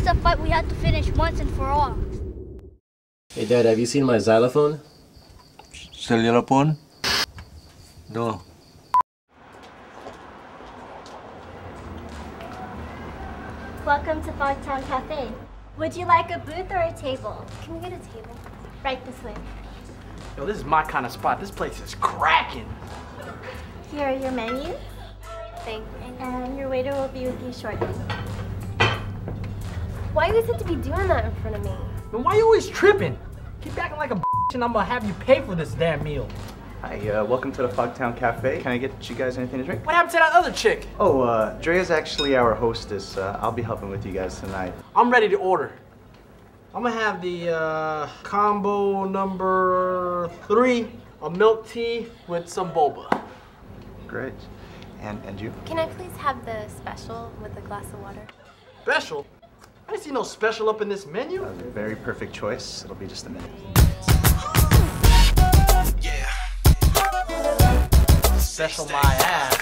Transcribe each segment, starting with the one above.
a fight we have to finish once and for all. Hey Dad, have you seen my xylophone? Xylophone? No. Welcome to Fogtown Cafe. Would you like a booth or a table? Can we get a table? Right this way. Yo, this is my kind of spot. This place is cracking. Here are your menus. Thank you. And your waiter will be with you shortly. Why do you have to be doing that in front of me? Man, why you always tripping? Keep acting like a bitch and I'm gonna have you pay for this damn meal. Hi, welcome to the Fogtown Cafe. Can I get you guys anything to drink? What happened to that other chick? Oh, Drea's actually our hostess. I'll be helping with you guys tonight. I'm ready to order. I'm gonna have the combo number 3, a milk tea with some boba. Great. And you? Can I please have the special with a glass of water? Special? I didn't see no special up in this menu. Very perfect choice. It'll be just a minute. Yeah. Special my ass.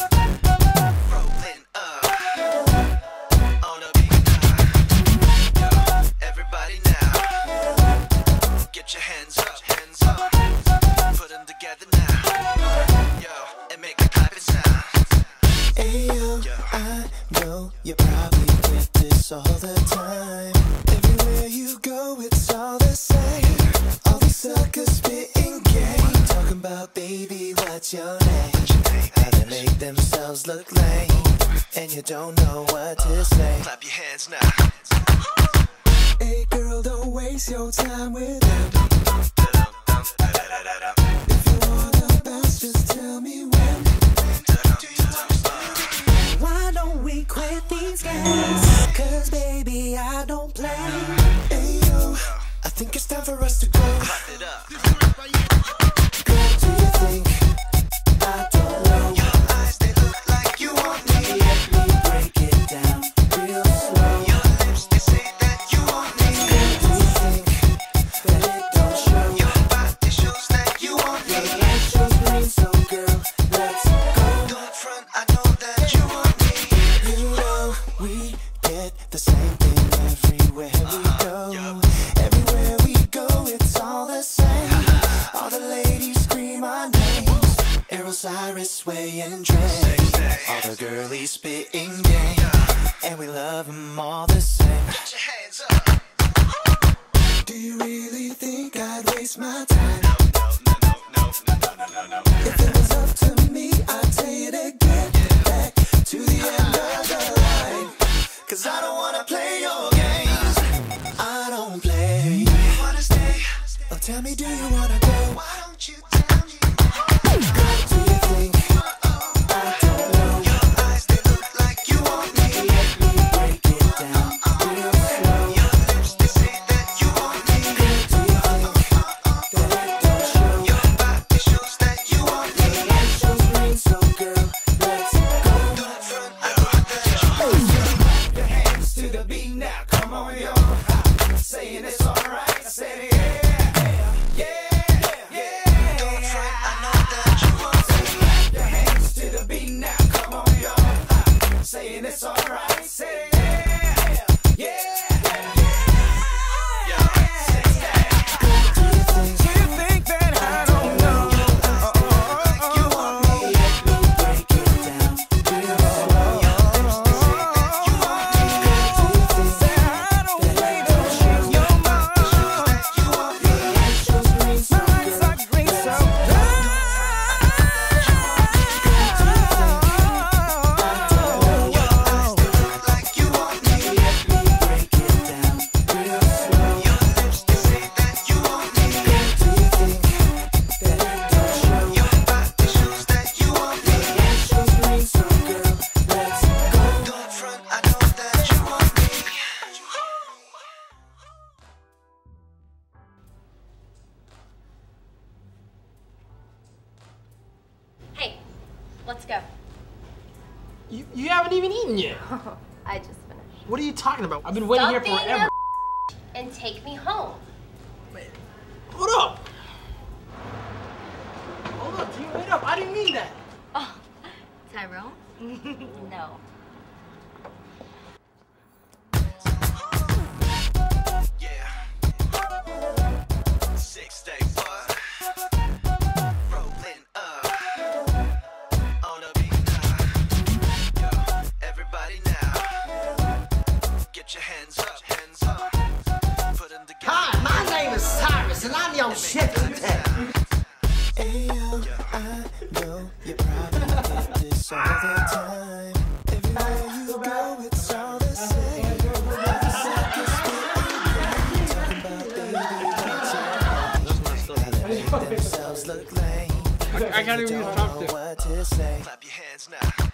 Everybody now. Get your hands up, hands up. Put them together now. Yo, and make a clapping sound. Ayo, I know you probably get this all the time. Everywhere you go, it's all the same. All these suckers spitting game, talking about baby, what's your name? How they make themselves look lame, and you don't know what to say. Clap your hands now. Hey girl, don't waste your time with them. If you wanna bounce, just tell me when. Why don't we quit these games? Cause baby, I don't play. Hey yo, I think it's time for us to go. Clap it up. Girl, do you think? I don't know. Your eyes, they look like you want me. Let me break it down real slow. Your lips, they say that you want me. Girl, do you think that it don't show? Your body shows that you want me. Your light shows green, so girl, let's go. Don't front, I know that you want me. You know we get the same thing everywhere we go. Everywhere we go, it's all the same. All the ladies scream our names. Errol, Cyrus, Sway, and Dre. All the girlies spitting game, and we love them all the same. Put your hands up. Do you really think I'd waste my time? No. If it was up to me, I'd tell you to get back to the end of the line. Cause I don't wanna play your games. I don't play. You wanna stay? Oh, tell me, do you wanna go? Why don't you tell me? Girl, do you think? I don't know. Your eyes, they look like you want me. Let me break it down real slow. Your lips, they say that you want me. Girl, do you think that it don't show? Your body shows that you want me. Your light shows green, so girl, let's go. Don't front, I know that you want me. Your hands to the beat now, come on, yo. Saying it's alright, I said it, yeah. Don't front, I know that you want me. Your hands to the beat now, come on, yo. Saying it's alright, say yeah. Do you think that I don't know? You want me. Let me break it down real slow. You want me. Do you think that I don't show? You want me. Light shows green, so girl, let's go. Like you want me. Let me break it down real slow. Your lips, they say that you want me. Do you think that it don't show? Your body shows that you want me. Light shows green, so girl, let's go. Don't front, I know that you want me. Hey, let's go. You haven't even eaten yet. I just finished. What are you talking about? I've been waiting Stop here being forever. and take me home. Hold up. Hold up, T. Wait up. I didn't mean that. Oh, Tyrone? No. Ayo, I know you probably get this all the time. Everywhere you go, it's all the same. All the suckers talking about baby, how they make themselves look lame. I can't even use chopsticks. What to say? Clap your hands now.